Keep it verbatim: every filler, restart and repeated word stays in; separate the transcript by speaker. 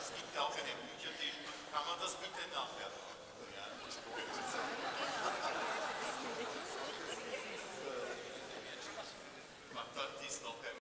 Speaker 1: das gibt ja auch einen Büchertisch, kann man das bitte nachwerfen?